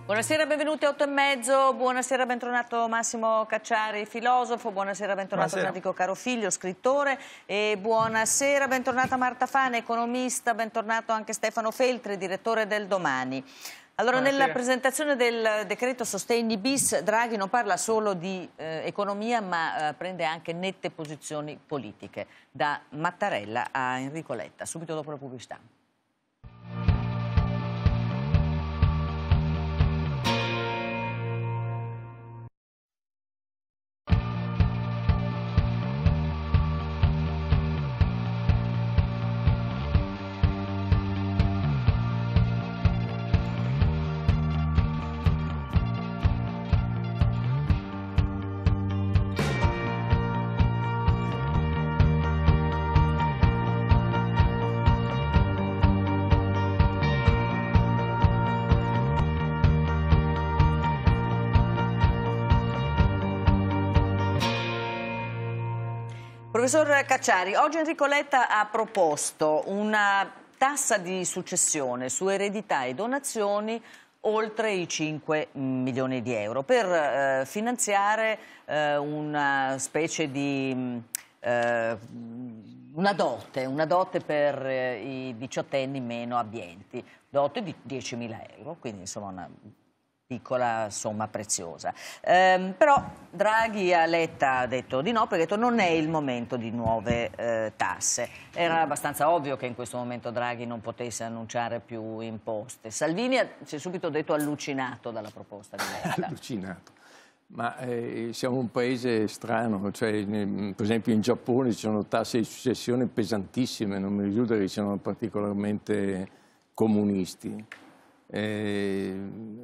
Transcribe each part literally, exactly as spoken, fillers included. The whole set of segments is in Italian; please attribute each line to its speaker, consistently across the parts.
Speaker 1: Buonasera, benvenuti a otto e mezzo, buonasera, bentornato Massimo Cacciari, filosofo, buonasera, bentornato
Speaker 2: buonasera.
Speaker 1: Enrico Carofiglio, scrittore, e buonasera, bentornata Marta Fane, economista, bentornato anche Stefano Feltri, direttore del Domani. Allora, buonasera. Nella presentazione del decreto Sostegni bis, Draghi non parla solo di eh, economia, ma eh, prende anche nette posizioni politiche, da Mattarella a Enrico Letta, subito dopo la pubblicità. Professor Cacciari, oggi Enrico Letta ha proposto una tassa di successione su eredità e donazioni oltre i cinque milioni di euro per eh, finanziare eh, una specie di eh, una dote, una dote per eh, i diciottenni meno abbienti, dote di diecimila euro, quindi insomma una piccola somma preziosa. Ehm, però Draghi a Letta ha detto di no, perché ha detto non è il momento di nuove eh, tasse. Era abbastanza ovvio che in questo momento Draghi non potesse annunciare più imposte. Salvini si è subito detto allucinato dalla proposta di Letta.
Speaker 2: Allucinato. Ma eh, siamo un paese strano, cioè, per esempio in Giappone ci sono tasse di successione pesantissime, non mi risulta che siano particolarmente comunisti. È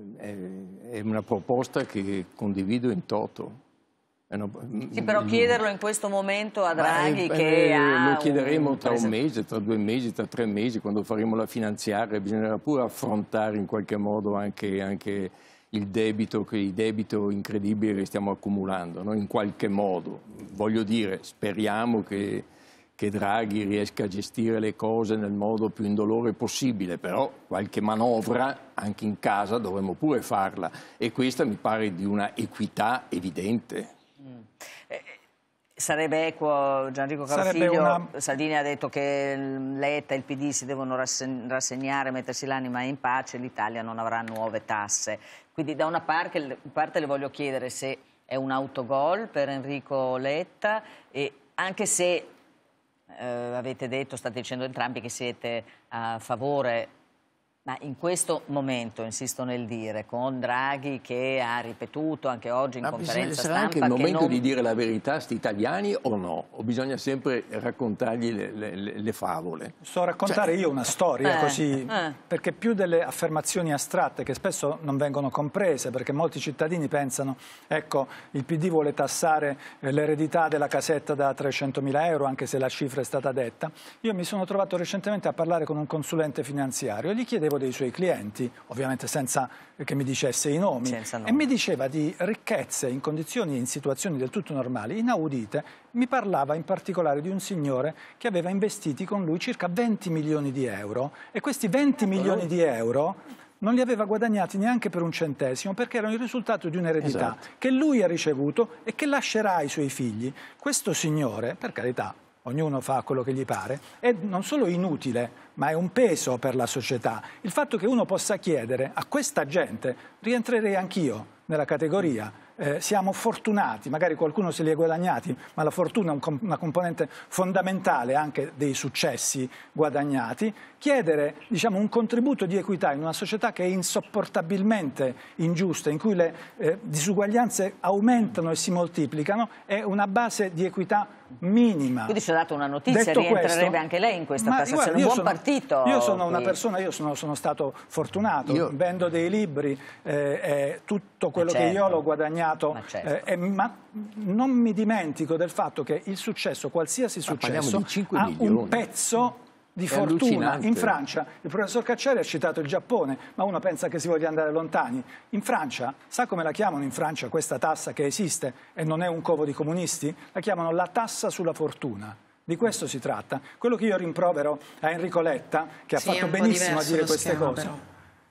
Speaker 2: una proposta che condivido in toto. Una...
Speaker 1: Sì, però chiederlo in questo momento a Draghi,
Speaker 2: Ma,
Speaker 1: che
Speaker 2: eh,
Speaker 1: ha
Speaker 2: lo chiederemo
Speaker 1: un...
Speaker 2: tra un mese, tra due mesi, tra tre mesi, quando faremo la finanziaria. Bisognerà pure affrontare in qualche modo anche, anche il debito, che il debito incredibile che stiamo accumulando, no? In qualche modo. Voglio dire, speriamo che che Draghi riesca a gestire le cose nel modo più indolore possibile, però qualche manovra anche in casa dovremmo pure farla, e questa mi pare di una equità evidente.
Speaker 1: Mm. Eh, sarebbe equo, Gianrico Carofiglio, una... Salvini ha detto che Letta e il P D si devono rassegnare, mettersi l'anima in pace, l'Italia non avrà nuove tasse. Quindi da una parte, parte le voglio chiedere se è un autogol per Enrico Letta, e anche se Eh, avete detto, state dicendo entrambi che siete a favore, ma in questo momento, insisto nel dire, con Draghi che ha ripetuto anche oggi in
Speaker 2: ma
Speaker 1: conferenza
Speaker 2: sarà
Speaker 1: stampa
Speaker 2: anche il momento
Speaker 1: non...
Speaker 2: di dire la verità a sti italiani o no? O bisogna sempre raccontargli le, le, le favole?
Speaker 3: So raccontare cioè... io una storia
Speaker 1: eh,
Speaker 3: così,
Speaker 1: eh.
Speaker 3: perché più delle affermazioni astratte che spesso non vengono comprese, perché molti cittadini pensano, ecco, il P D vuole tassare l'eredità della casetta da trecentomila euro, anche se la cifra è stata detta. Io mi sono trovato recentemente a parlare con un consulente finanziario e gli chiedevo dei suoi clienti, ovviamente senza che mi dicesse i nomi, e mi diceva di ricchezze in condizioni e in situazioni del tutto normali, inaudite. Mi parlava in particolare di un signore che aveva investiti con lui circa venti milioni di euro, e questi venti milioni di euro non li aveva guadagnati neanche per un centesimo, perché erano il risultato di un'eredità
Speaker 2: esatto.
Speaker 3: che lui ha ricevuto e che lascerà ai suoi figli. Questo signore, per carità, ognuno fa quello che gli pare, è non solo inutile, ma è un peso per la società. Il fatto che uno possa chiedere a questa gente, rientrerei anch'io nella categoria, eh, siamo fortunati, magari qualcuno se li ha guadagnati, ma la fortuna è un, una componente fondamentale anche dei successi guadagnati, chiedere, diciamo, un contributo di equità in una società che è insopportabilmente ingiusta, in cui le eh, disuguaglianze aumentano e si moltiplicano, è una base di equità minima.
Speaker 1: Quindi ci ha dato una notizia,
Speaker 3: Detto
Speaker 1: rientrerebbe
Speaker 3: questo,
Speaker 1: anche lei in questa
Speaker 3: ma,
Speaker 1: tassazione,
Speaker 3: guarda,
Speaker 1: un buon
Speaker 3: sono,
Speaker 1: partito.
Speaker 3: Io sono una
Speaker 1: qui.
Speaker 3: persona, io sono, sono stato fortunato,
Speaker 2: io...
Speaker 3: vendo dei libri, eh, eh, tutto quello
Speaker 1: certo.
Speaker 3: che io l'ho guadagnato,
Speaker 1: ma, certo.
Speaker 3: eh, eh, ma non mi dimentico del fatto che il successo, qualsiasi successo, ha un pezzo di fortuna. In Francia, il professor Cacciari ha citato il Giappone, ma uno pensa che si voglia andare lontani. In Francia, sa come la chiamano in Francia questa tassa che esiste e non è un covo di comunisti? La chiamano la tassa sulla fortuna. Di questo si tratta. Quello che io rimprovero a Enrico Letta, che ha
Speaker 4: sì,
Speaker 3: fatto benissimo a dire queste
Speaker 4: schema,
Speaker 3: cose,
Speaker 4: però.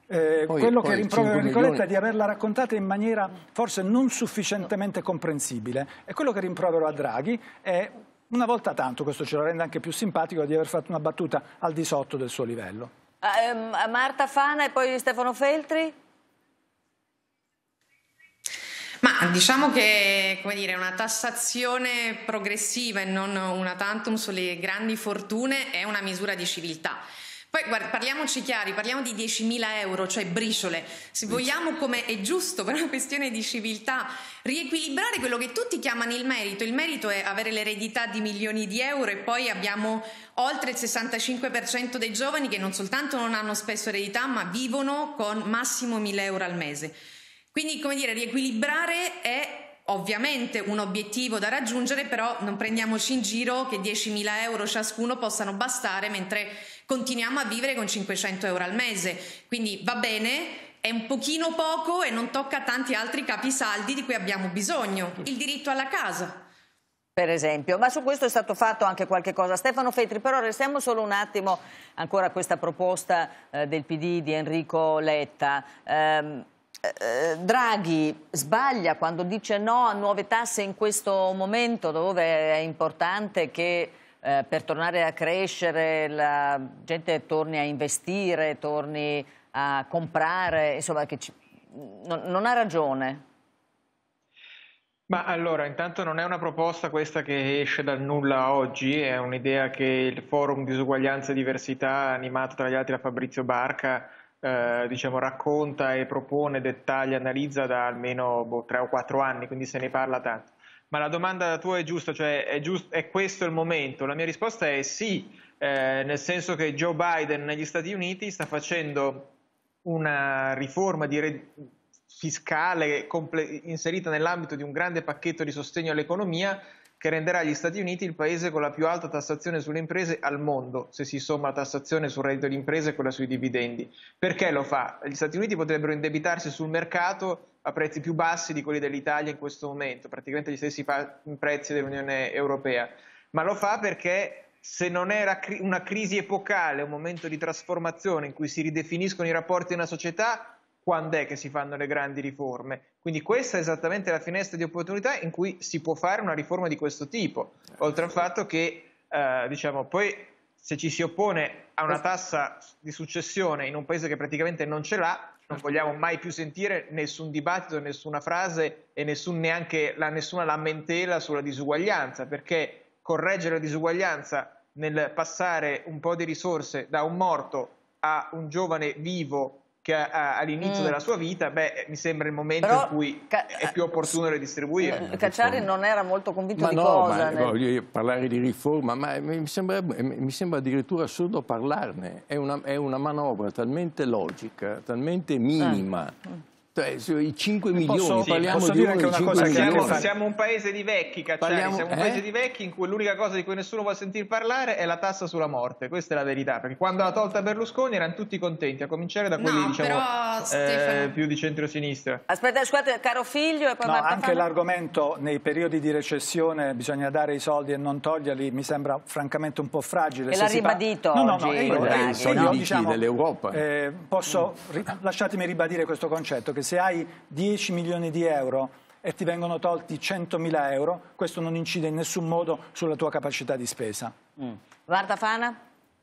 Speaker 3: Eh,
Speaker 2: poi,
Speaker 3: quello
Speaker 2: poi
Speaker 3: che rimprovero Enrico
Speaker 2: milioni...
Speaker 3: Letta è di averla raccontata in maniera forse non sufficientemente comprensibile, e quello che rimprovero a Draghi è, una volta tanto, questo ce lo rende anche più simpatico, di aver fatto una battuta al di sotto del suo livello.
Speaker 1: Uh, Marta Fana e poi Stefano Feltri?
Speaker 4: Ma diciamo che, come dire, una tassazione progressiva e non una tantum sulle grandi fortune è una misura di civiltà. Poi guarda, parliamoci chiari, parliamo di diecimila euro, cioè briciole. Se vogliamo, come è giusto per una questione di civiltà, riequilibrare quello che tutti chiamano il merito. Il merito è avere l'eredità di milioni di euro, e poi abbiamo oltre il sessantacinque per cento dei giovani che non soltanto non hanno spesso eredità, ma vivono con massimo mille euro al mese. Quindi, come dire, riequilibrare è ovviamente un obiettivo da raggiungere, però non prendiamoci in giro che diecimila euro ciascuno possano bastare mentre continuiamo a vivere con cinquecento euro al mese. Quindi va bene, è un pochino poco e non tocca tanti altri capisaldi di cui abbiamo bisogno. Il diritto alla casa,
Speaker 1: per esempio, ma su questo è stato fatto anche qualche cosa. Stefano Feltri, però restiamo solo un attimo ancora a questa proposta eh, del P D di Enrico Letta. Um, Eh, Draghi sbaglia quando dice no a nuove tasse in questo momento, dove è importante che eh, per tornare a crescere la gente torni a investire, torni a comprare, insomma, che ci... non, non ha ragione.
Speaker 5: Ma allora, intanto non è una proposta questa che esce dal nulla oggi, è un'idea che il Forum Disuguaglianza e Diversità, animato tra gli altri da Fabrizio Barca, Eh, diciamo, racconta e propone, dettaglia, analizza da almeno boh, tre o quattro anni, quindi se ne parla tanto. Ma la domanda tua è giusta, cioè è, giust- è questo il momento? La mia risposta è sì, eh, nel senso che Joe Biden negli Stati Uniti sta facendo una riforma di re- fiscale comple- inserita nell'ambito di un grande pacchetto di sostegno all'economia, che renderà gli Stati Uniti il paese con la più alta tassazione sulle imprese al mondo, se si somma la tassazione sul reddito di impresa e quella sui dividendi. Perché lo fa? Gli Stati Uniti potrebbero indebitarsi sul mercato a prezzi più bassi di quelli dell'Italia in questo momento, praticamente gli stessi prezzi dell'Unione Europea, ma lo fa perché se non era una crisi epocale, un momento di trasformazione in cui si ridefiniscono i rapporti nella società, quando è che si fanno le grandi riforme? Quindi questa è esattamente la finestra di opportunità in cui si può fare una riforma di questo tipo, oltre al fatto che, eh, diciamo, poi se ci si oppone a una tassa di successione in un paese che praticamente non ce l'ha, non vogliamo mai più sentire nessun dibattito, nessuna frase e nessun, neanche la, nessuna lamentela sulla disuguaglianza, perché correggere la disuguaglianza nel passare un po' di risorse da un morto a un giovane vivo che all'inizio mm. della sua vita, beh, mi sembra il momento Però, in cui è più opportuno redistribuire.
Speaker 1: Cacciari non era molto convinto
Speaker 2: ma
Speaker 1: di
Speaker 2: no,
Speaker 1: cosa.
Speaker 2: Ma,
Speaker 1: nel...
Speaker 2: voglio parlare di riforma, ma mi sembra, mi sembra addirittura assurdo parlarne. È una, è una manovra talmente logica, talmente minima. Ah. I cinque milioni,
Speaker 3: posso,
Speaker 2: parliamo
Speaker 3: posso
Speaker 2: di
Speaker 3: dire
Speaker 2: uno
Speaker 3: che
Speaker 2: di
Speaker 3: una
Speaker 2: cinque
Speaker 3: cosa
Speaker 2: milioni.
Speaker 5: Siamo, siamo un paese di vecchi, Cacciari,
Speaker 2: Parliamo,
Speaker 5: siamo un
Speaker 2: eh?
Speaker 5: paese di vecchi in cui l'unica cosa di cui nessuno vuole sentir parlare è la tassa sulla morte, questa è la verità, perché quando l'ha tolta Berlusconi erano tutti contenti, a cominciare da quelli no, diciamo,
Speaker 4: però, Stefano...
Speaker 5: eh, più di centrosinistra.
Speaker 1: Aspetta, scusate, caro figlio e poi
Speaker 3: no,
Speaker 1: Marta
Speaker 3: anche l'argomento nei periodi di recessione bisogna dare i soldi e non toglierli mi sembra francamente un po' fragile.
Speaker 1: E l'ha ribadito
Speaker 3: no, no,
Speaker 1: oggi
Speaker 3: no, io,
Speaker 1: Draghi,
Speaker 2: i soldi
Speaker 3: io,
Speaker 2: di
Speaker 3: diciamo,
Speaker 2: dell'Europa.
Speaker 3: Eh, posso, ri, lasciatemi ribadire questo concetto, che se hai dieci milioni di euro e ti vengono tolti centomila euro, questo non incide in nessun modo sulla tua capacità di spesa.
Speaker 1: Mm. Marta Fana?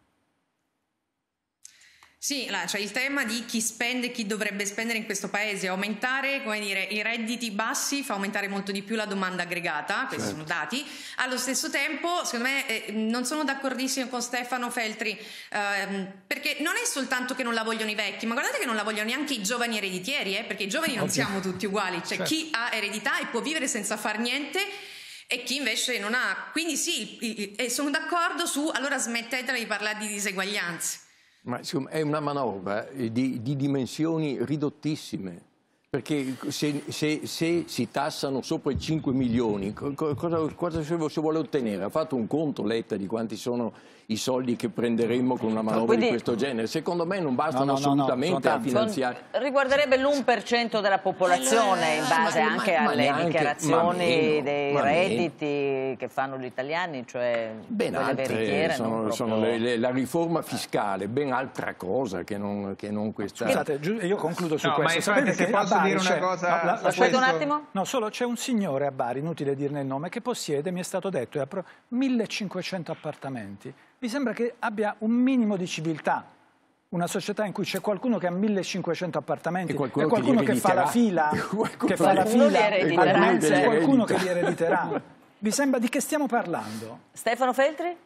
Speaker 4: Sì, cioè il tema di chi spende e chi dovrebbe spendere in questo paese. Aumentare, come dire, i redditi bassi fa aumentare molto di più la domanda aggregata, questi certo. sono dati. Allo stesso tempo, secondo me, eh, non sono d'accordissimo con Stefano Feltri, ehm, perché non è soltanto che non la vogliono i vecchi, ma guardate che non la vogliono neanche i giovani ereditieri, eh, perché i giovani non okay. siamo tutti uguali. Cioè certo. chi ha eredità e può vivere senza far niente e chi invece non ha. Quindi sì, il, il, e sono d'accordo su, allora smettetela di parlare di diseguaglianze.
Speaker 2: Ma insomma, è una manovra di, di dimensioni ridottissime, perché se, se, se si tassano sopra i cinque milioni, cosa, cosa si vuole ottenere? Ha fatto un conto Letta di quanti sono i soldi che prenderemmo con una manovra
Speaker 1: Quindi,
Speaker 2: di questo genere. Secondo me non bastano
Speaker 3: no, no,
Speaker 2: assolutamente
Speaker 3: no, no,
Speaker 2: a finanziare.
Speaker 1: Riguarderebbe l'uno per cento della popolazione in base
Speaker 2: ma,
Speaker 1: anche
Speaker 2: ma,
Speaker 1: alle
Speaker 2: ma neanche,
Speaker 1: dichiarazioni
Speaker 2: meno,
Speaker 1: dei redditi che fanno gli italiani, cioè
Speaker 2: ben
Speaker 1: quelle
Speaker 2: altre,
Speaker 1: veritiere.
Speaker 2: sono,
Speaker 1: non
Speaker 2: sono
Speaker 1: proprio...
Speaker 2: le, le, la riforma fiscale, ben altra cosa che non, che non questa.
Speaker 3: Scusate, io concludo su
Speaker 5: no,
Speaker 3: questo.
Speaker 5: Ma
Speaker 3: Sapete
Speaker 5: se
Speaker 3: che
Speaker 5: posso
Speaker 3: a Bari
Speaker 5: dire una cosa...
Speaker 3: No, la,
Speaker 1: Aspetta un attimo.
Speaker 3: No, solo c'è un signore a Bari, inutile dirne il nome, che possiede, mi è stato detto, millecinquecento appartamenti. Mi sembra che abbia un minimo di civiltà. Una società in cui c'è qualcuno che ha millecinquecento appartamenti e qualcuno, e qualcuno che, che fa la fila, che fa la fila all'inizio, qualcuno che li erediterà. Vi sembra di che stiamo parlando?
Speaker 1: Stefano Feltri?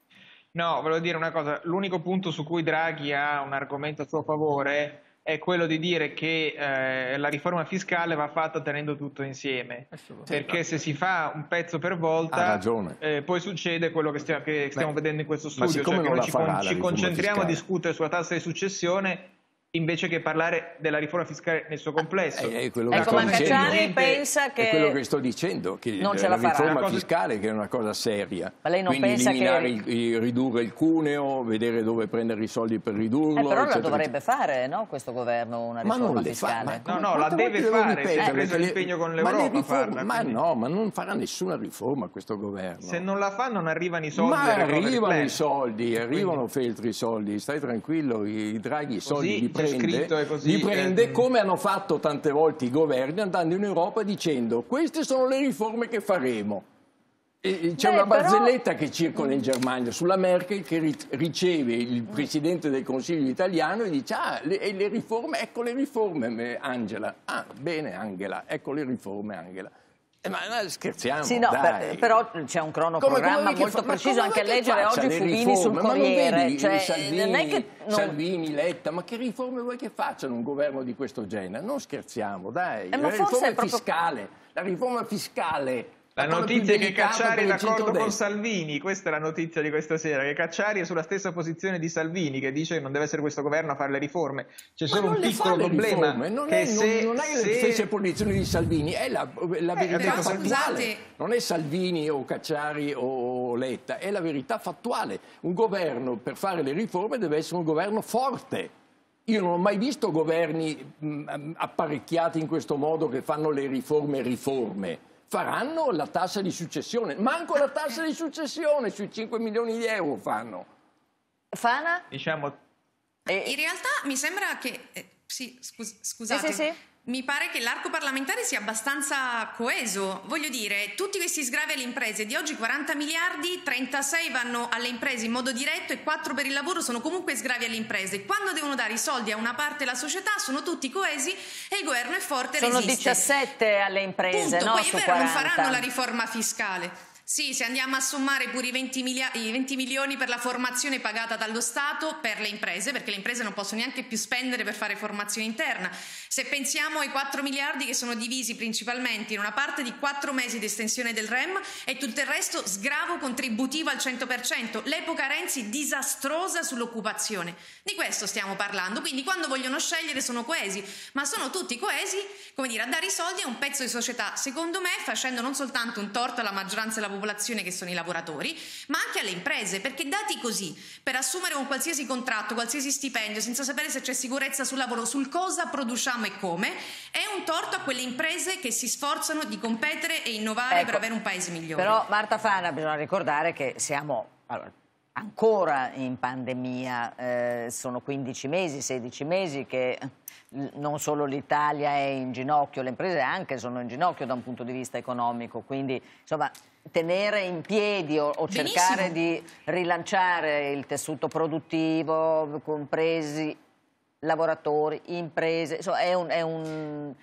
Speaker 5: No, volevo dire una cosa. L'unico punto su cui Draghi ha un argomento a suo favore è quello di dire che eh, la riforma fiscale va fatta tenendo tutto insieme, perché se si fa un pezzo per volta eh, poi succede quello che stiamo, che stiamo Beh, vedendo in questo studio, cioè che noi ci, con, ci concentriamo fiscale. a discutere sulla tassa di successione invece che parlare della riforma fiscale nel suo complesso.
Speaker 2: Eh, è quello
Speaker 1: ecco,
Speaker 2: che
Speaker 1: ma Cacciari pensa che...
Speaker 2: È quello che sto dicendo, che
Speaker 1: non ce
Speaker 2: la,
Speaker 1: la
Speaker 2: riforma
Speaker 1: cosa...
Speaker 2: fiscale che è una cosa seria.
Speaker 1: Ma lei non
Speaker 2: Quindi
Speaker 1: pensa
Speaker 2: eliminare
Speaker 1: che...
Speaker 2: il, il, ridurre il cuneo, vedere dove prendere i soldi per ridurlo.
Speaker 1: Eh, però
Speaker 2: eccetera,
Speaker 1: la dovrebbe
Speaker 2: eccetera.
Speaker 1: fare, no, questo governo, una riforma
Speaker 2: ma non
Speaker 1: fiscale?
Speaker 2: Fa, ma,
Speaker 5: no, no, la deve fare, si è preso l'impegno con l'Europa a farla.
Speaker 2: Ma quindi... no, ma non farà nessuna riforma questo governo.
Speaker 5: Se non la fa non arrivano i soldi.
Speaker 2: Ma arrivano i soldi, arrivano Feltri i soldi, stai tranquillo, i Draghi i soldi li prende. Li prende come hanno fatto tante volte i governi andando in Europa dicendo queste sono le riforme che faremo. C'è una barzelletta però... che circola in Germania sulla Merkel che riceve il Presidente del Consiglio italiano e dice ah, le, le riforme, ecco le riforme Angela. Ah, bene Angela, ecco le riforme Angela. Eh, ma no, scherziamo,
Speaker 1: sì, no,
Speaker 2: dai.
Speaker 1: Per, però c'è un cronoprogramma molto fa, preciso, anche a leggere oggi Fubini riforme? sul Corriere.
Speaker 2: Vedi,
Speaker 1: cioè,
Speaker 2: Salvini,
Speaker 1: non è che non...
Speaker 2: Salvini, Letta, ma che riforme vuoi che facciano un governo di questo genere? Non scherziamo, dai.
Speaker 1: Eh,
Speaker 2: la riforma
Speaker 1: proprio...
Speaker 2: fiscale, la riforma fiscale...
Speaker 5: La notizia è che Cacciari è d'accordo con Salvini, questa è la notizia di questa sera, che Cacciari è sulla stessa posizione di Salvini, che dice che non deve essere questo governo a fare le riforme. C'è solo un piccolo problema,
Speaker 2: non
Speaker 5: che
Speaker 2: è,
Speaker 5: se,
Speaker 2: non, non è
Speaker 5: se...
Speaker 2: le stesse posizioni di Salvini, è la, la verità
Speaker 5: eh,
Speaker 2: fattuale.
Speaker 4: Scusate.
Speaker 2: Non è Salvini o Cacciari o Letta, è la verità fattuale. Un governo per fare le riforme deve essere un governo forte. Io non ho mai visto governi mh, apparecchiati in questo modo che fanno le riforme riforme. Faranno la tassa di successione, manco la tassa di successione sui cinque milioni di euro fanno.
Speaker 1: Fana?
Speaker 5: Diciamo...
Speaker 4: Eh, in realtà mi sembra che... Eh, sì, scus scusate.
Speaker 1: Sì, sì, sì.
Speaker 4: Mi pare che l'arco parlamentare sia abbastanza coeso. Voglio dire, tutti questi sgravi alle imprese, di oggi quaranta miliardi, trentasei vanno alle imprese in modo diretto e quattro per il lavoro sono comunque sgravi alle imprese. Quando devono dare i soldi a una parte della società sono tutti coesi e il governo è forte e
Speaker 1: sono
Speaker 4: resiste.
Speaker 1: diciassette alle imprese,
Speaker 4: Punto.
Speaker 1: no?
Speaker 4: Poi
Speaker 1: Su
Speaker 4: è vero, non
Speaker 1: quaranta.
Speaker 4: faranno la riforma fiscale. Sì, se andiamo a sommare pure i venti, i venti milioni per la formazione pagata dallo Stato per le imprese, perché le imprese non possono neanche più spendere per fare formazione interna. Se pensiamo ai quattro miliardi che sono divisi principalmente in una parte di quattro mesi di estensione del R E M e tutto il resto sgravo contributivo al cento per cento, l'epoca Renzi disastrosa sull'occupazione. Di questo stiamo parlando, quindi quando vogliono scegliere sono coesi, ma sono tutti coesi, come dire, a dare i soldi a un pezzo di società, secondo me facendo non soltanto un torto alla maggioranza della popolazione che sono i lavoratori, ma anche alle imprese, perché dati così, per assumere un qualsiasi contratto, qualsiasi stipendio, senza sapere se c'è sicurezza sul lavoro, sul cosa produciamo e come, è un torto a quelle imprese che si sforzano di competere e innovare
Speaker 1: ecco,
Speaker 4: per avere un paese migliore.
Speaker 1: Però Marta Fana, bisogna ricordare che siamo allora, ancora in pandemia, eh, sono quindici mesi, sedici mesi che non solo l'Italia è in ginocchio, le imprese anche sono in ginocchio da un punto di vista economico, quindi insomma tenere in piedi o, o cercare di rilanciare il tessuto produttivo, compresi lavoratori, imprese, insomma è un... È un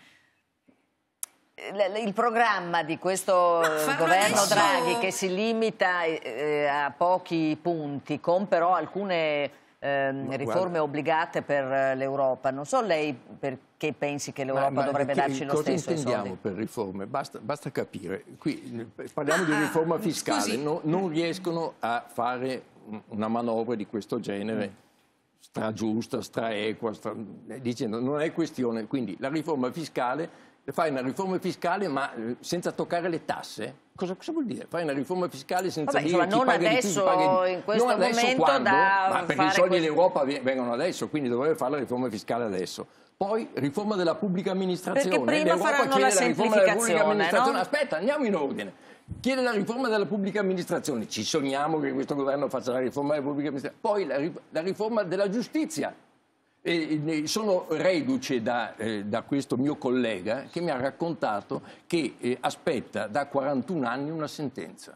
Speaker 1: il programma di questo governo
Speaker 4: adesso...
Speaker 1: Draghi che si limita eh, a pochi punti con però alcune eh, riforme guarda. obbligate per l'Europa, non so lei perché pensi che l'Europa dovrebbe che, darci lo stesso
Speaker 2: cosa intendiamo per riforme? Basta, basta capire, qui parliamo ah, di riforma fiscale, no, non riescono a fare una manovra di questo genere stra giusta, stra equa, stra... dicendo non è questione, quindi la riforma fiscale fai una riforma fiscale ma senza toccare le tasse? Cosa, cosa vuol dire? Fai una riforma fiscale senza
Speaker 1: Vabbè,
Speaker 2: dire
Speaker 1: insomma,
Speaker 2: chi paga
Speaker 1: adesso,
Speaker 2: di più, chi paga di...
Speaker 1: in questo
Speaker 2: non adesso
Speaker 1: momento
Speaker 2: quando?
Speaker 1: da
Speaker 2: Ma perché
Speaker 1: fare
Speaker 2: i soldi
Speaker 1: questo...
Speaker 2: dell'Europa vengono adesso, quindi dovrebbe fare la riforma fiscale adesso. Poi riforma della pubblica amministrazione.
Speaker 1: Perché prima faranno la semplificazione, no?
Speaker 2: Aspetta, andiamo in ordine. Chiede la riforma della pubblica amministrazione. Ci sogniamo che questo governo faccia la riforma della pubblica amministrazione. Poi la, la riforma della giustizia. E sono reduce da, eh, da questo mio collega che mi ha raccontato che eh, aspetta da quarantuno anni una sentenza.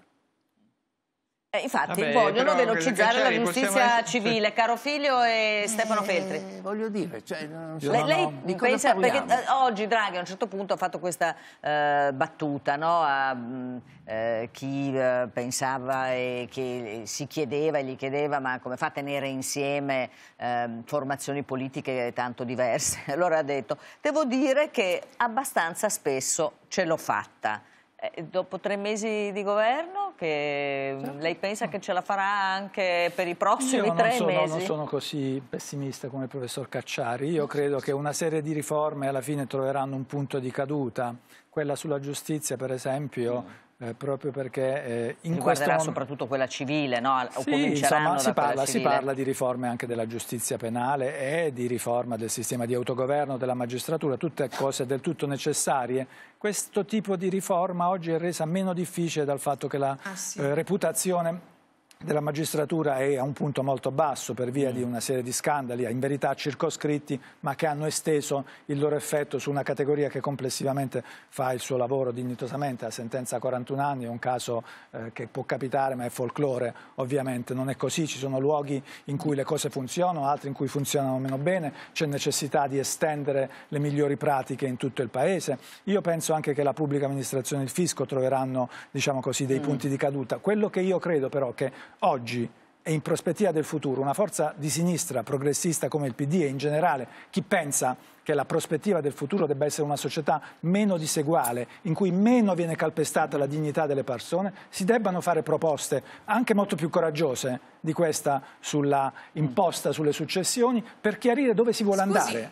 Speaker 1: Eh, infatti
Speaker 5: Vabbè,
Speaker 1: vogliono
Speaker 5: però,
Speaker 1: velocizzare la giustizia
Speaker 5: essere...
Speaker 1: civile. Caro Figlio e
Speaker 2: eh,
Speaker 1: Stefano Feltri.
Speaker 2: Voglio dire, cioè, non so,
Speaker 1: lei,
Speaker 2: no,
Speaker 1: lei
Speaker 2: no. Di cosa
Speaker 1: pensa, perché
Speaker 2: parliamo?
Speaker 1: eh, oggi Draghi a un certo punto ha fatto questa eh, battuta, no, a mh, eh, chi eh, pensava e che si chiedeva e gli chiedeva ma come fa a tenere insieme eh, formazioni politiche tanto diverse. Allora ha detto, devo dire che abbastanza spesso ce l'ho fatta. Eh, dopo tre mesi di governo, che lei pensa che ce la farà anche per i prossimi
Speaker 3: Io
Speaker 1: tre
Speaker 3: non sono,
Speaker 1: mesi?
Speaker 3: non sono così pessimista come il professor Cacciari. Io credo che una serie di riforme alla fine troveranno un punto di caduta. Quella sulla giustizia, per esempio, eh, proprio perché eh, in questo
Speaker 1: Riguarderà
Speaker 3: momento...
Speaker 1: soprattutto quella civile, no? O
Speaker 3: Sì,
Speaker 1: cominceranno
Speaker 3: insomma, si
Speaker 1: da quella
Speaker 3: parla, si
Speaker 1: civile.
Speaker 3: parla di riforme anche della giustizia penale e di riforma del sistema di autogoverno della magistratura, tutte cose del tutto necessarie. Questo tipo di riforma oggi è resa meno difficile dal fatto che la
Speaker 4: Ah, sì.
Speaker 3: eh, reputazione della magistratura è a un punto molto basso per via mm. di una serie di scandali, in verità circoscritti, ma che hanno esteso il loro effetto su una categoria che complessivamente fa il suo lavoro dignitosamente. La sentenza a quarantuno anni è un caso eh, che può capitare, ma è folklore, ovviamente non è così. Ci sono luoghi in cui le cose funzionano, altri in cui funzionano meno bene, c'è necessità di estendere le migliori pratiche in tutto il Paese. Io penso anche che la pubblica amministrazione e il fisco troveranno, diciamo così, dei mm. punti di caduta. Quello che io credo però che oggi e in prospettiva del futuro una forza di sinistra progressista come il P D e in generale chi pensa che la prospettiva del futuro debba essere una società meno diseguale, in cui meno viene calpestata la dignità delle persone, si debbano fare proposte anche molto più coraggiose di questa sulla imposta sulle successioni per chiarire dove si vuole
Speaker 4: Scusi.
Speaker 3: andare.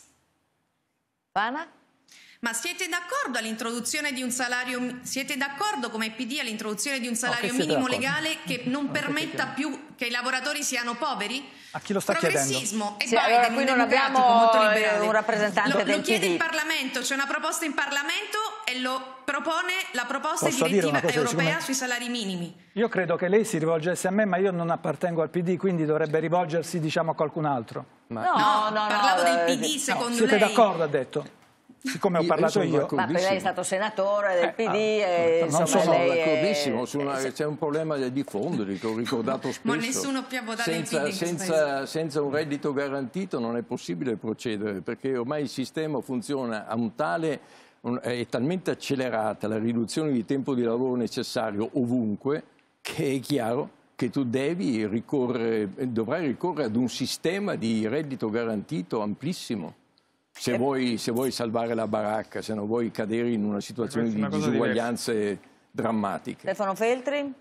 Speaker 1: Pana?
Speaker 4: Ma siete d'accordo all'introduzione di un salario, siete d'accordo come P D all'introduzione di un salario
Speaker 3: no,
Speaker 4: minimo legale che non
Speaker 3: no,
Speaker 4: permetta più che i lavoratori siano poveri?
Speaker 3: A chi lo sta
Speaker 4: Progressismo
Speaker 3: chiedendo?
Speaker 4: e
Speaker 1: Sì,
Speaker 4: Biden,
Speaker 1: allora
Speaker 4: un
Speaker 1: qui non
Speaker 4: democratico
Speaker 1: abbiamo
Speaker 4: molto liberale.
Speaker 1: un rappresentante
Speaker 4: lo,
Speaker 1: del
Speaker 4: lo chiede
Speaker 1: P D.
Speaker 4: il Parlamento, c'è una proposta in Parlamento e lo propone la proposta
Speaker 3: Posso
Speaker 4: di direttiva
Speaker 3: cosa,
Speaker 4: europea
Speaker 3: siccome...
Speaker 4: sui salari minimi.
Speaker 3: Io credo che lei si rivolgesse a me, ma io non appartengo al P D, quindi dovrebbe rivolgersi, diciamo, a qualcun altro.
Speaker 2: Ma...
Speaker 1: No,
Speaker 4: No,
Speaker 1: no, no,
Speaker 4: parlavo
Speaker 1: no,
Speaker 4: del P D,
Speaker 1: no,
Speaker 4: secondo
Speaker 3: Siete
Speaker 4: lei.
Speaker 3: d'accordo, ha detto? Siccome ho
Speaker 2: Io
Speaker 3: parlato
Speaker 2: sono
Speaker 3: io...
Speaker 1: Ma perché lei è stato senatore del P D e
Speaker 3: non
Speaker 1: insomma
Speaker 3: sono
Speaker 1: lei è...
Speaker 2: d'accordissimo, su una- c'è un problema da diffondere, che ho ricordato spesso.
Speaker 4: Ma nessuno più ha votato il P D
Speaker 2: senza,
Speaker 4: in questo
Speaker 2: senza, senza un reddito garantito non è possibile procedere, perché ormai il sistema funziona a un tale, un, è talmente accelerata la riduzione di tempo di lavoro necessario ovunque, che è chiaro che tu devi ricorrere, dovrai ricorrere ad un sistema di reddito garantito amplissimo. Se vuoi, se vuoi salvare la baracca, se non vuoi cadere in una situazione di disuguaglianze drammatiche.
Speaker 1: Stefano Feltri?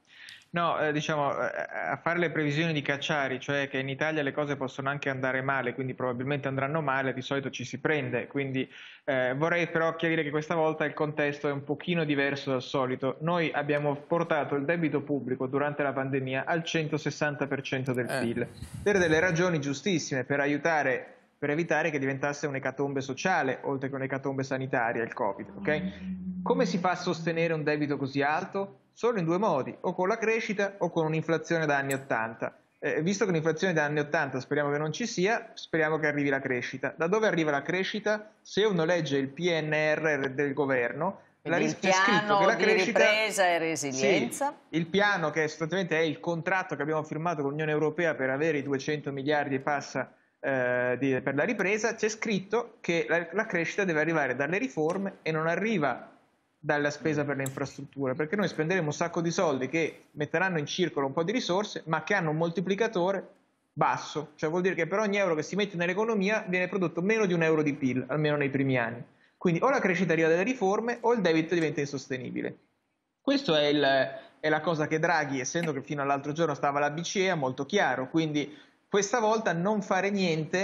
Speaker 5: No, eh, diciamo, eh, a fare le previsioni di Cacciari, cioè che in Italia le cose possono anche andare male, quindi probabilmente andranno male, di solito ci si prende. Quindi eh, vorrei però chiarire che questa volta il contesto è un pochino diverso dal solito. Noi abbiamo portato il debito pubblico durante la pandemia al centosessanta per cento del
Speaker 2: Eh.
Speaker 5: P I L, per delle ragioni giustissime, per aiutare... per evitare che diventasse un'ecatombe sociale, oltre che un'ecatombe sanitaria, il Covid. Okay? Come si fa a sostenere un debito così alto? Solo in due modi, o con la crescita o con un'inflazione da anni ottanta. Eh, visto che l'inflazione da anni ottanta speriamo che non ci sia, speriamo che arrivi la crescita. Da dove arriva la crescita? Se uno legge il P N R R del governo, la
Speaker 1: il
Speaker 5: c'è scritto che la
Speaker 1: piano di
Speaker 5: crescita,
Speaker 1: ripresa e resilienza.
Speaker 5: sì, il piano che sostanzialmente è il contratto che abbiamo firmato con l'Unione Europea per avere i duecento miliardi e passa eh, di, per la ripresa, c'è scritto che la, la crescita deve arrivare dalle riforme e non arriva dalla spesa per le infrastrutture, perché noi spenderemo un sacco di soldi che metteranno in circolo un po' di risorse, ma che hanno un moltiplicatore basso, cioè vuol dire che per ogni euro che si mette nell'economia viene prodotto meno di un euro di P I L, almeno nei primi anni. Quindi o la crescita arriva dalle riforme o il debito diventa insostenibile. Questa è, è la cosa che Draghi, essendo che fino all'altro giorno stava alla B C E, ha molto chiaro, quindi questa volta non fare niente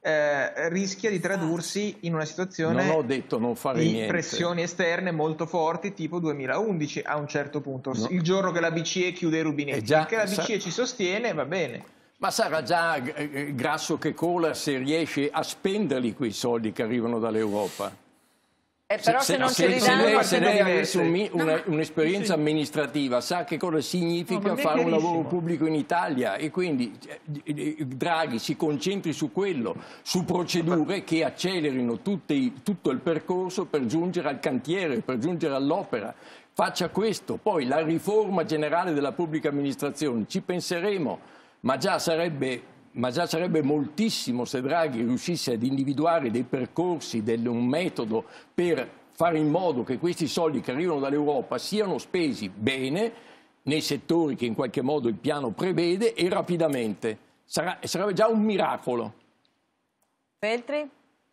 Speaker 5: eh, rischia di tradursi in una situazione
Speaker 2: non ho detto non fare
Speaker 5: di
Speaker 2: niente.
Speaker 5: pressioni esterne molto forti tipo duemilaundici a un certo punto,
Speaker 2: no.
Speaker 5: il giorno che la B C E chiude i rubinetti,
Speaker 2: già,
Speaker 5: perché la B C E
Speaker 2: sa...
Speaker 5: ci sostiene, va bene.
Speaker 2: Ma sarà già grasso che cola se riesce a spenderli quei soldi che arrivano dall'Europa.
Speaker 1: Eh, però se, se non ce li danno...
Speaker 2: Se lei, se lei avesse un, una, un'esperienza sì. amministrativa sa che cosa significa no, fare un lavoro pubblico in Italia e quindi Draghi si concentri su quello, su procedure che accelerino tutti, tutto il percorso per giungere al cantiere, per giungere all'opera. Faccia questo, poi la riforma generale della pubblica amministrazione, ci penseremo, ma già sarebbe... ma già sarebbe moltissimo se Draghi riuscisse ad individuare dei percorsi, del, un metodo per fare in modo che questi soldi che arrivano dall'Europa siano spesi bene nei settori che in qualche modo il piano prevede e rapidamente. Sarà, sarebbe già un miracolo.
Speaker 1: Feltri?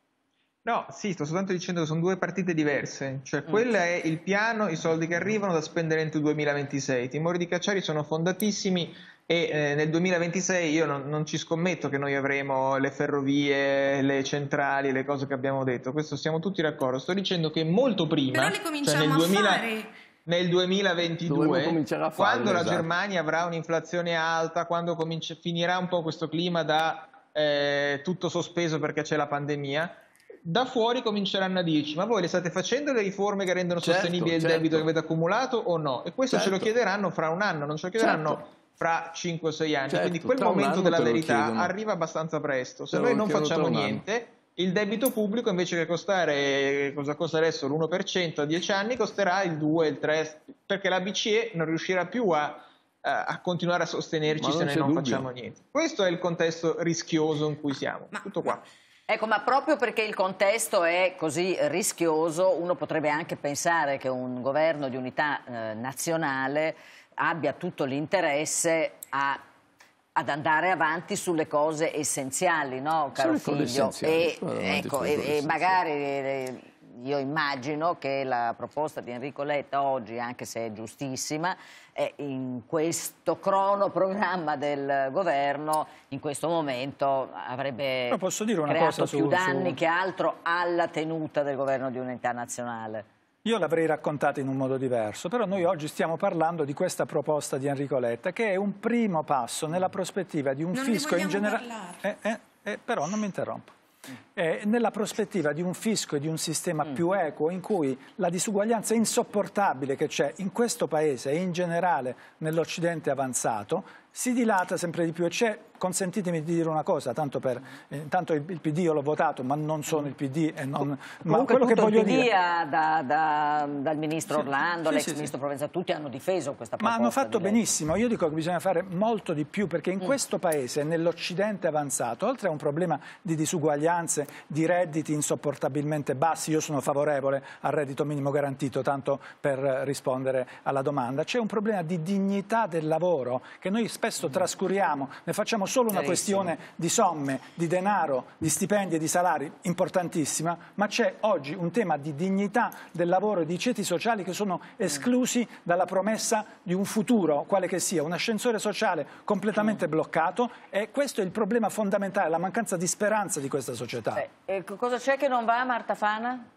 Speaker 5: No, sì, sto soltanto dicendo che sono due partite diverse, cioè quella è il piano, i soldi che arrivano da spendere entro il duemilaventisei. I timori di Cacciari sono fondatissimi e eh, nel duemilaventisei io non, non ci scommetto che noi avremo le ferrovie, le centrali, le cose che abbiamo detto, questo siamo tutti d'accordo. Sto dicendo che molto prima,
Speaker 4: però le cominciamo
Speaker 5: cioè nel, duemila,
Speaker 4: a fare.
Speaker 5: nel duemilaventidue,
Speaker 2: a farle,
Speaker 5: quando la
Speaker 2: esatto.
Speaker 5: Germania avrà un'inflazione alta, quando comincia, finirà un po' questo clima da eh, tutto sospeso perché c'è la pandemia, da fuori cominceranno a dirci: ma voi le state facendo le riforme che rendono
Speaker 2: certo,
Speaker 5: sostenibile il
Speaker 2: certo.
Speaker 5: debito che avete accumulato o no? E questo
Speaker 2: certo.
Speaker 5: ce lo chiederanno fra un anno, non ce lo chiederanno
Speaker 2: certo.
Speaker 5: fra cinque o sei anni,
Speaker 2: certo.
Speaker 5: quindi quel
Speaker 2: Tra
Speaker 5: momento della verità
Speaker 2: chiedono.
Speaker 5: arriva abbastanza presto. Se
Speaker 2: te
Speaker 5: noi non
Speaker 2: chiedo
Speaker 5: facciamo niente, il debito pubblico invece che costare, cosa costa adesso, l'uno per cento a dieci anni, costerà il due, il tre per cento, perché la B C E non riuscirà più a, a continuare a sostenerci se noi non
Speaker 2: dubbio.
Speaker 5: facciamo niente. Questo è il contesto rischioso in cui siamo,
Speaker 4: ma,
Speaker 5: tutto qua.
Speaker 1: Ecco, ma proprio perché il contesto è così rischioso, uno potrebbe anche pensare che un governo di unità eh, nazionale abbia tutto l'interesse a, ad andare avanti sulle cose essenziali, no, caro figlio? E, ecco, e, e magari eh, io immagino che la proposta di Enrico Letta oggi, anche se è giustissima, è in questo cronoprogramma del governo, in questo momento avrebbe
Speaker 3: no, posso dire una
Speaker 1: creato
Speaker 3: cosa
Speaker 1: più
Speaker 3: su,
Speaker 1: danni
Speaker 3: su...
Speaker 1: che altro alla tenuta del governo di unità nazionale.
Speaker 3: Io l'avrei raccontata in un modo diverso, però noi oggi stiamo parlando di questa proposta di Enrico Letta, che è un primo passo nella prospettiva di un
Speaker 4: non
Speaker 3: fisco in generale.
Speaker 4: Eh,
Speaker 3: eh, eh, però non mi interrompo. Eh, nella prospettiva di un fisco e di un sistema mm. più equo, in cui la disuguaglianza insopportabile che c'è in questo Paese e in generale nell'Occidente avanzato si dilata sempre di più. E c'è, consentitemi di dire una cosa, tanto per eh, tanto il, il P D io l'ho votato, ma non sono il P D e non, ma quello che voglio
Speaker 1: il P D
Speaker 3: dire
Speaker 1: da, da, dal ministro
Speaker 3: sì,
Speaker 1: Orlando,
Speaker 3: sì,
Speaker 1: l'ex
Speaker 3: sì,
Speaker 1: ministro
Speaker 3: sì.
Speaker 1: Provenzano, tutti hanno difeso questa proposta.
Speaker 3: Ma hanno fatto
Speaker 1: di lei.
Speaker 3: benissimo. Io dico che bisogna fare molto di più, perché in mm. questo Paese, nell'Occidente avanzato, oltre a un problema di disuguaglianze, di redditi insopportabilmente bassi, io sono favorevole al reddito minimo garantito, tanto per rispondere alla domanda, c'è un problema di dignità del lavoro che noi spesso trascuriamo, ne facciamo solo una questione di somme, di denaro, di stipendi e di salari importantissima, ma c'è oggi un tema di dignità del lavoro e di ceti sociali che sono esclusi dalla promessa di un futuro, quale che sia, un ascensore sociale completamente bloccato, e questo è il problema fondamentale, la mancanza di speranza di questa società.
Speaker 1: Beh, e cosa c'è che non va, Marta Fana?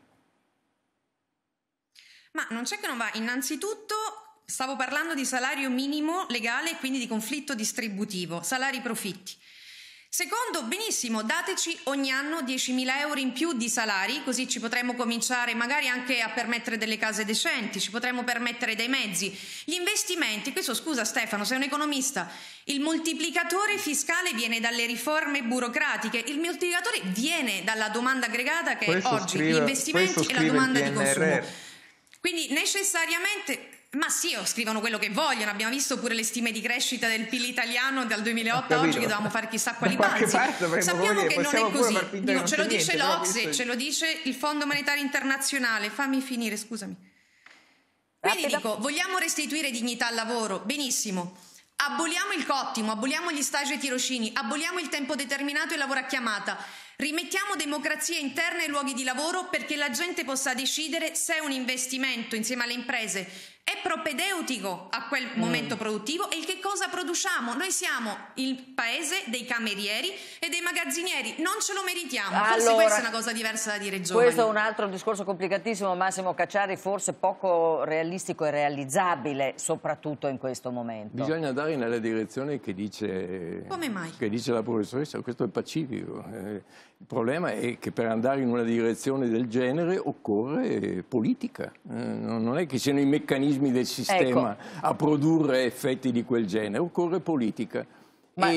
Speaker 4: Ma non c'è che non va, innanzitutto stavo parlando di salario minimo legale e quindi di conflitto distributivo, salari profitti. Secondo, benissimo, dateci ogni anno diecimila euro in più di salari, così ci potremmo cominciare magari anche a permettere delle case decenti, ci potremmo permettere dei mezzi. Gli investimenti, questo scusa Stefano, sei un economista, il moltiplicatore fiscale viene dalle riforme burocratiche, il moltiplicatore viene dalla domanda aggregata che
Speaker 5: questo
Speaker 4: è oggi
Speaker 5: scrive,
Speaker 4: gli investimenti e la domanda di consumo. Quindi necessariamente... Ma sì, scrivono quello che vogliono, abbiamo visto pure le stime di crescita del P I L italiano dal duemilaotto a oggi che dovevamo fare chissà quali balzi. Sappiamo che non è così, no, ce lo dice l'O C S E, ce lo dice il Fondo Monetario Internazionale, fammi finire, scusami. Quindi dico, vogliamo restituire dignità al lavoro? Benissimo. Aboliamo il cottimo, aboliamo gli stage e tirocini, aboliamo il tempo determinato e il lavoro a chiamata. Rimettiamo democrazia interna ai luoghi di lavoro perché la gente possa decidere se è un investimento insieme alle imprese è propedeutico a quel mm. momento produttivo. E che cosa produciamo? Noi siamo il paese dei camerieri e dei magazzinieri, non ce lo meritiamo.
Speaker 1: Allora,
Speaker 4: forse questa è una cosa diversa da dire ai giovani.
Speaker 1: Questo è un altro discorso complicatissimo, Massimo Cacciari, forse poco realistico e realizzabile, soprattutto in questo momento.
Speaker 2: Bisogna andare nella direzione che dice,
Speaker 4: Come mai?
Speaker 2: che dice la professoressa, questo è pacifico. Eh, il problema è che per andare in una direzione del genere occorre politica, eh, non è che siano i meccanismi del sistema ecco. a produrre effetti di quel genere, occorre politica. Ma...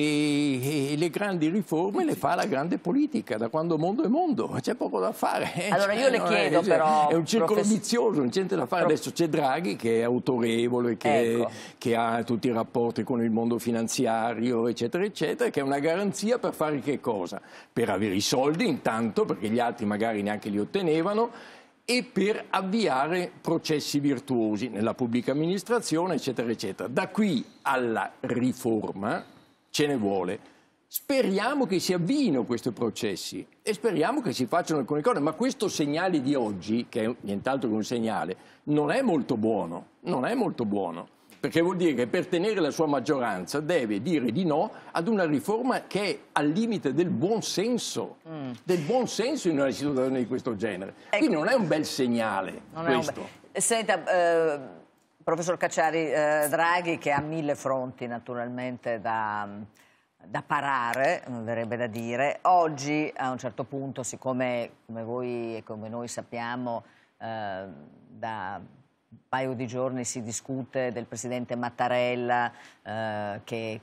Speaker 2: E, e le grandi riforme le fa la grande politica, da quando mondo è mondo, c'è poco da fare.
Speaker 1: Allora io le chiedo
Speaker 2: è,
Speaker 1: però...
Speaker 2: È un circolo
Speaker 1: profess...
Speaker 2: vizioso, non c'è niente da fare. Pro... Adesso c'è Draghi che è autorevole, che, ecco. che ha tutti i rapporti con il mondo finanziario, eccetera, eccetera, che è una garanzia per fare che cosa? Per avere i soldi intanto, perché gli altri magari neanche li ottenevano, e per avviare processi virtuosi nella pubblica amministrazione, eccetera, eccetera. Da qui alla riforma ce ne vuole. Speriamo che si avviino questi processi e speriamo che si facciano alcune cose, ma questo segnale di oggi, che è nient'altro che un segnale, non è molto buono, non è molto buono. Perché vuol dire che per tenere la sua maggioranza deve dire di no ad una riforma che è al limite del buon senso, mm. del buon senso in una situazione di questo genere. Ecco. Quindi non è un bel segnale non questo.
Speaker 1: È un be... Senta, eh, professor Cacciari, eh, Draghi che ha mille fronti naturalmente da, da parare, verrebbe da dire, oggi a un certo punto, siccome come voi e come noi sappiamo eh, da... un paio di giorni si discute del presidente Mattarella eh, che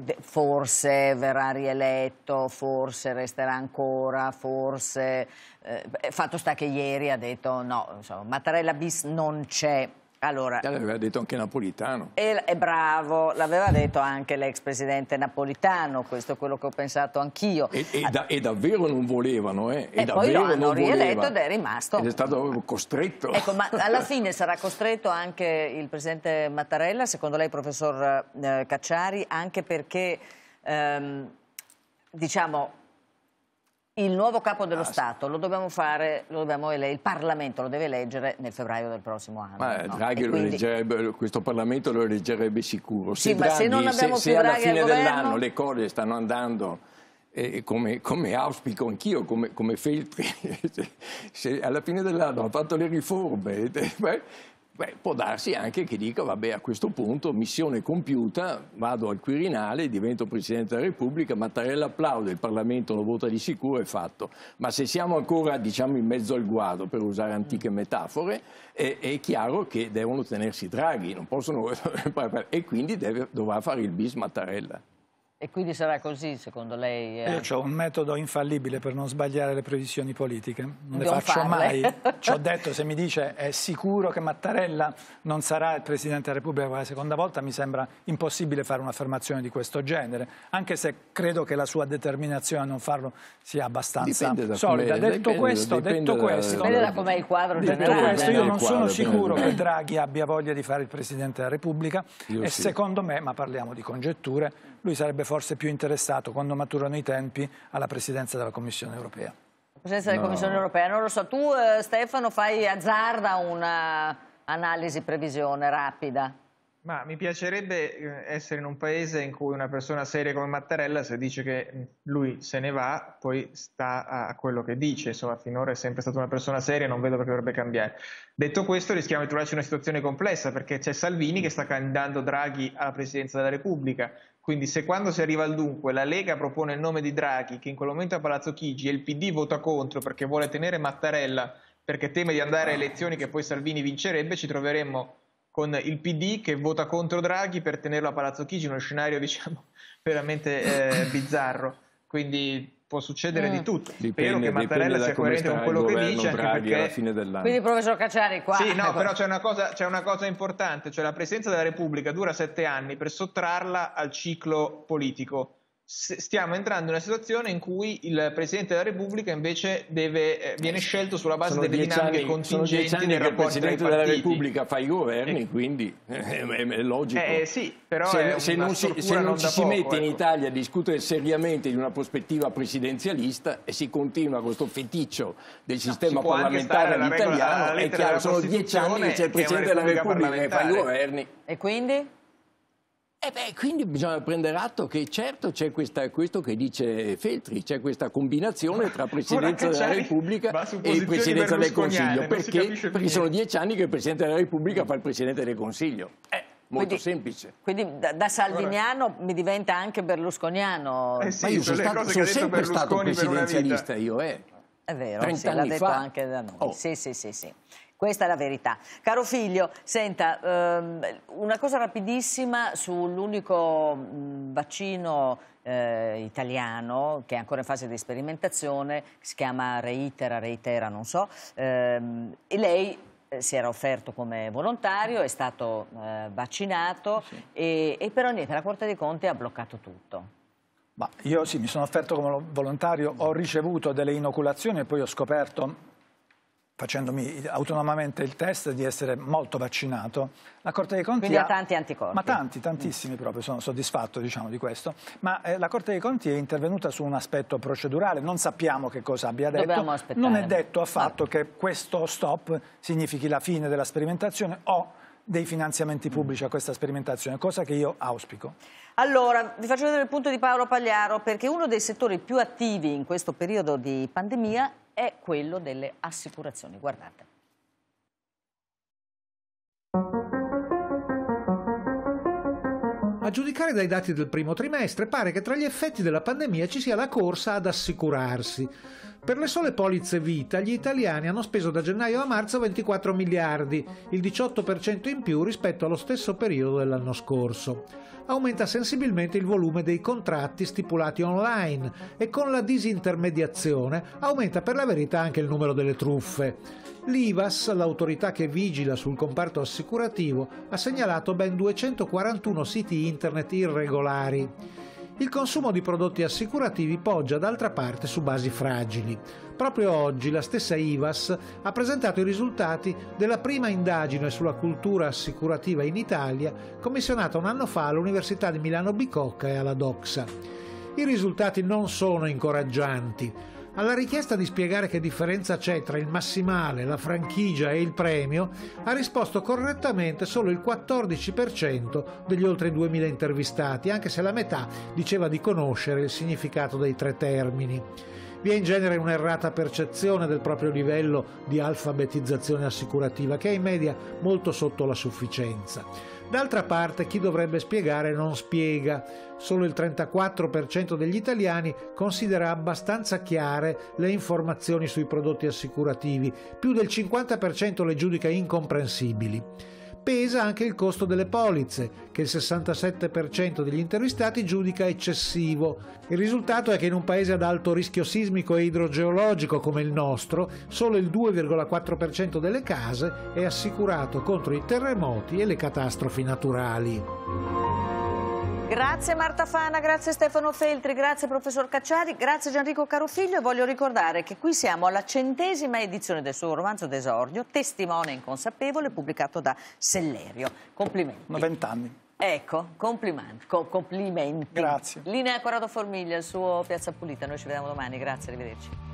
Speaker 1: forse verrà rieletto, forse resterà ancora, forse... Eh, fatto sta che ieri ha detto no, insomma, Mattarella bis non c'è. Allora,
Speaker 2: l'aveva detto anche Napolitano.
Speaker 1: E, è bravo, l'aveva detto anche l'ex presidente Napolitano, questo è quello che ho pensato anch'io.
Speaker 2: E, e, da, e davvero non volevano, eh? E,
Speaker 1: e
Speaker 2: poi
Speaker 1: lo hanno
Speaker 2: non
Speaker 1: rieletto
Speaker 2: voleva.
Speaker 1: Ed è rimasto.
Speaker 2: Ed è stato costretto.
Speaker 1: Ecco, ma alla fine sarà costretto anche il presidente Mattarella, secondo lei, professor eh, Cacciari, anche perché, ehm, diciamo... il nuovo capo dello ah, Stato lo dobbiamo fare, lo dobbiamo il Parlamento lo deve eleggere nel febbraio del prossimo anno.
Speaker 2: Ma
Speaker 1: no?
Speaker 2: Draghi
Speaker 1: quindi...
Speaker 2: lo eleggerebbe, questo Parlamento lo eleggerebbe sicuro. Se,
Speaker 1: sì,
Speaker 2: Draghi,
Speaker 1: ma se non abbiamo
Speaker 2: se,
Speaker 1: più
Speaker 2: se alla
Speaker 1: Draghi
Speaker 2: fine
Speaker 1: al
Speaker 2: dell'anno
Speaker 1: governo...
Speaker 2: le cose stanno andando eh, come, come auspico anch'io, come, come Feltri, se, se alla fine dell'anno ha fatto le riforme... Beh, Beh, può darsi anche che dica, vabbè, a questo punto, missione compiuta, vado al Quirinale, divento Presidente della Repubblica, Mattarella applaude, il Parlamento lo vota di sicuro, è fatto. Ma se siamo ancora, diciamo, in mezzo al guado, per usare antiche metafore, è, è chiaro che devono tenersi Draghi, non possono... e quindi deve, dovrà fare il bis Mattarella.
Speaker 1: E quindi sarà così, secondo lei? Eh?
Speaker 3: Io ho un metodo infallibile per non sbagliare le previsioni politiche. Non
Speaker 1: non
Speaker 3: le faccio
Speaker 1: farle.
Speaker 3: mai. Ci ho detto, se mi dice è sicuro che Mattarella non sarà il Presidente della Repubblica per la seconda volta, mi sembra impossibile fare un'affermazione di questo genere, anche se credo che la sua determinazione a non farlo sia abbastanza solida. Detto
Speaker 2: dipende,
Speaker 3: questo,
Speaker 2: dipende
Speaker 3: detto
Speaker 2: da,
Speaker 3: questo,
Speaker 1: dipende da com'è il quadro
Speaker 3: detto
Speaker 1: generale.
Speaker 3: questo, io non sono
Speaker 2: quadro,
Speaker 3: sicuro
Speaker 2: dipende.
Speaker 3: che Draghi abbia voglia di fare il Presidente della Repubblica
Speaker 2: Io
Speaker 3: e
Speaker 2: sì.
Speaker 3: secondo me, ma parliamo di congetture, lui sarebbe forse più interessato, quando maturano i tempi, alla presidenza della Commissione europea.
Speaker 1: La presidenza della no. Commissione europea, non lo so, tu eh, Stefano fai azzarda un'analisi, previsione rapida?
Speaker 5: Ma mi piacerebbe essere in un paese in cui una persona seria come Mattarella, se dice che lui se ne va, poi sta a quello che dice. Insomma, finora è sempre stata una persona seria, non vedo perché dovrebbe cambiare. Detto questo, rischiamo di trovarci in una situazione complessa, perché c'è Salvini che sta candidando Draghi alla presidenza della Repubblica. Quindi se quando si arriva al dunque la Lega propone il nome di Draghi, che in quel momento è a Palazzo Chigi, e il P D vota contro perché vuole tenere Mattarella, perché teme di andare a elezioni che poi Salvini vincerebbe, ci troveremmo con il P D che vota contro Draghi per tenerlo a Palazzo Chigi, uno scenario, diciamo, veramente eh, bizzarro. Quindi può succedere mm. di tutto.
Speaker 2: Dipende,
Speaker 5: Spero che Mattarella sia coerente con quello che dice, anche perché...
Speaker 2: alla fine dell'anno.
Speaker 1: Quindi professor Cacciari qua...
Speaker 5: Sì, no, però c'è una cosa, c'è una cosa importante, cioè la presidenza della Repubblica dura sette anni per sottrarla al ciclo politico. stiamo entrando in una situazione in cui il Presidente della Repubblica invece deve, eh, viene scelto sulla base sono delle dinamiche anni, contingenti del rapporto tra i partiti.
Speaker 2: Sono dieci anni che il Presidente della Repubblica fa i governi, eh, quindi è, è logico.
Speaker 5: Eh, sì, però
Speaker 2: se,
Speaker 5: è
Speaker 2: se non, si, se non, non ci si poco, mette ecco. in Italia a discutere seriamente di una prospettiva presidenzialista e si continua con questo feticcio del sistema no, parlamentare all'italiano, è chiaro, sono dieci anni che c'è il Presidente della Repubblica che fa i governi.
Speaker 1: E quindi?
Speaker 2: Eh beh, quindi bisogna prendere atto che certo c'è questa, questo che dice Feltri, c'è questa combinazione tra Presidenza della Repubblica e Presidenza del Consiglio. Perché? Perché sono dieci anni che il Presidente della Repubblica fa il Presidente del Consiglio. È molto
Speaker 1: quindi,
Speaker 2: semplice.
Speaker 1: Quindi da, da salviniano Ora, mi diventa anche berlusconiano.
Speaker 5: Eh sì,
Speaker 2: Ma io sono, stato, sono sempre stato presidenzialista, io eh.
Speaker 1: È vero, sì, l'ha detto fa. anche da noi. Oh. Sì, sì, sì, sì. Questa è la verità. Caro figlio, senta, ehm, una cosa rapidissima sull'unico vaccino eh, italiano che è ancora in fase di sperimentazione, che si chiama Reitera, Reitera, non so, ehm, e lei eh, si era offerto come volontario, è stato eh, vaccinato, sì. e, e però niente, la Corte dei Conti ha bloccato tutto.
Speaker 3: Ma io sì, mi sono offerto come volontario, ho ricevuto delle inoculazioni e poi ho scoperto, facendomi autonomamente il test, di essere molto vaccinato. La Corte dei Conti
Speaker 1: Quindi
Speaker 3: ha
Speaker 1: ha tanti anticorpi.
Speaker 3: Ma tanti, tantissimi proprio, sono soddisfatto diciamo di questo. Ma eh, la Corte dei Conti è intervenuta su un aspetto procedurale, non sappiamo che cosa abbia detto.
Speaker 1: Dobbiamo aspettare.
Speaker 3: Non è detto affatto ah. che questo stop significhi la fine della sperimentazione o dei finanziamenti pubblici a questa sperimentazione, cosa che io auspico.
Speaker 1: Allora, vi faccio vedere il punto di Paolo Pagliaro, perché uno dei settori più attivi in questo periodo di pandemia è quello delle assicurazioni. Guardate.
Speaker 6: A giudicare dai dati del primo trimestre, pare che tra gli effetti della pandemia ci sia la corsa ad assicurarsi. Per le sole polizze vita, gli italiani hanno speso da gennaio a marzo ventiquattro miliardi, il diciotto per cento in più rispetto allo stesso periodo dell'anno scorso. Aumenta sensibilmente il volume dei contratti stipulati online e con la disintermediazione aumenta per la verità anche il numero delle truffe. L'I V A S, l'autorità che vigila sul comparto assicurativo, ha segnalato ben duecentoquarantuno siti internet irregolari. Il consumo di prodotti assicurativi poggia d'altra parte su basi fragili. Proprio oggi la stessa I V A S ha presentato i risultati della prima indagine sulla cultura assicurativa in Italia, commissionata un anno fa all'Università di Milano Bicocca e alla Doxa. I risultati non sono incoraggianti. Alla richiesta di spiegare che differenza c'è tra il massimale, la franchigia e il premio, ha risposto correttamente solo il quattordici per cento degli oltre duemila intervistati, anche se la metà diceva di conoscere il significato dei tre termini. Vi è in genere un'errata percezione del proprio livello di alfabetizzazione assicurativa, che è in media molto sotto la sufficienza. D'altra parte, chi dovrebbe spiegare non spiega. Solo il trentaquattro per cento degli italiani considera abbastanza chiare le informazioni sui prodotti assicurativi, più del cinquanta per cento le giudica incomprensibili. Pesa anche il costo delle polizze, che il sessantasette per cento degli intervistati giudica eccessivo. Il risultato è che in un paese ad alto rischio sismico e idrogeologico come il nostro, solo il due virgola quattro per cento delle case è assicurato contro i terremoti e le catastrofi naturali.
Speaker 1: Grazie Marta Fana, grazie Stefano Feltri, grazie professor Cacciari, grazie Gianrico Carofiglio, e voglio ricordare che qui siamo alla centesima edizione del suo romanzo d'esordio, Testimone inconsapevole, pubblicato da Sellerio. Complimenti.
Speaker 3: novant'anni.
Speaker 1: Ecco, complimenti. Co complimenti.
Speaker 3: Grazie.
Speaker 1: Linea Corrado Formiglia, il suo Piazza Pulita, noi ci vediamo domani, grazie, arrivederci.